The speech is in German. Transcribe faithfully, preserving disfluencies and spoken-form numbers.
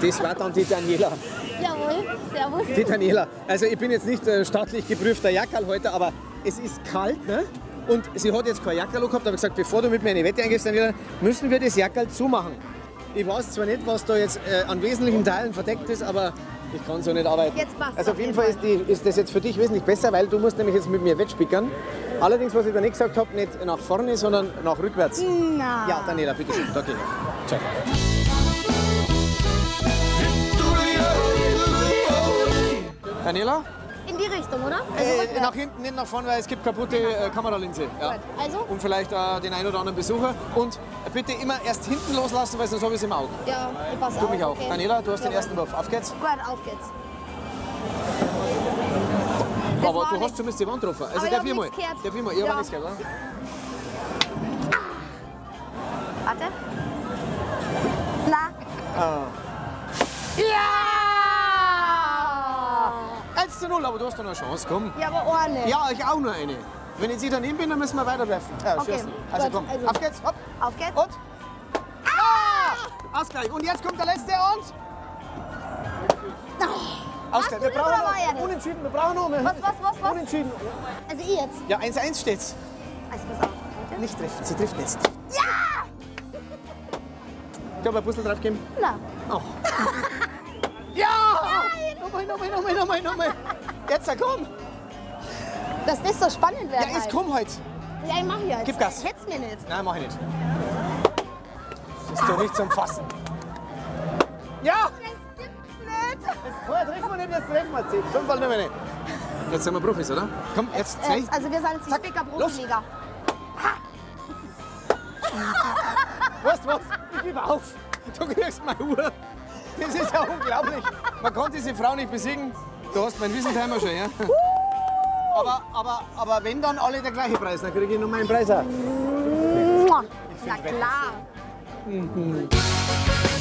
Das war dann die Daniela. Jawohl, servus. Die Daniela. Also ich bin jetzt nicht äh, staatlich geprüfter Jackerlhalter, aber es ist kalt, ne? Und sie hat jetzt kein Jackerl gehabt, aber gesagt, bevor du mit mir eine Wette eingehst, Daniela, müssen wir das Jackerl zumachen. Ich weiß zwar nicht, was da jetzt äh, an wesentlichen Teilen verdeckt ist, aber ich kann so nicht arbeiten. Jetzt passt also auf jeden Fall ist, die, ist das jetzt für dich wesentlich besser, weil du musst nämlich jetzt mit mir wettspickern. Allerdings, was ich da nicht gesagt habe, nicht nach vorne, sondern nach rückwärts. Na. Ja, Daniela, bitte schön. Okay. Ciao. Daniela? In die Richtung, oder? Also Äh, nach hinten, nicht nach vorne, weil es gibt kaputte äh, Kameralinse. Ja. Gut. Also? Und vielleicht äh, den einen oder anderen Besucher. Und bitte immer erst hinten loslassen, weil sonst habe ich es im Auge. Ja, ich passe Du auf. mich auch. Okay. Daniela, du hast den Jawohl. ersten Wurf. Auf geht's. Gut, auf geht's. Das Aber war du nichts. hast zumindest die Wand getroffen. Also Aber ich darf hab ich mal. nichts gehört. Darf ich mal? Ich Ja. habe nichts gehört, oder? Warte. Na. Ah. Ja! eins zu null, aber du hast doch noch eine Chance. Komm. Ja, aber eine. Ja, ich auch nur eine. Wenn ich sie daneben bin, dann müssen wir weiterwerfen. Ja, Okay, schießen. Also gut, komm, also. auf geht's. Hopp. Auf geht's. Und? Ah! Ausgleich. Und jetzt kommt der letzte und? Ausgleich. Wir du das oder war er brauchen das? noch unentschieden. Wir brauchen noch mehr. Was, was, was, was? Unentschieden. Also ich jetzt. Ja, eins eins steht's. Also pass auf. Warte. Nicht treffen. Sie trifft jetzt. Ja! Ich habe ein Puzzle drauf gegeben. Na. Oh. Ja! Nochmal, nochmal, nochmal, nochmal, nochmal. Jetzt, komm. Dass das so spannend wird. Ja, jetzt halt. komm halt. Ja, ich mach ja jetzt. Gib Gas. Hätt's mir nicht. Nein, mach ich nicht. Das ist doch nicht zum Fassen. Ja! Das gibt's nicht. Vorher treffen wir nicht, jetzt treffen wir zehn. Fünfmal nicht mehr nicht. Jetzt sind wir Profis, oder? Komm, jetzt zwei. Äh, Also wir sind jetzt die Zack, Speaker los. Profiliga. Weißt du was? Ich gebe auf. Du kriegst meine Uhr. Das ist ja unglaublich. Man kann diese Frau nicht besiegen. Du hast meinen Wiesentheimer schon, ja? Aber, aber, aber wenn dann alle der gleiche Preis, dann kriege ich noch meinen Preis auch. Na klar.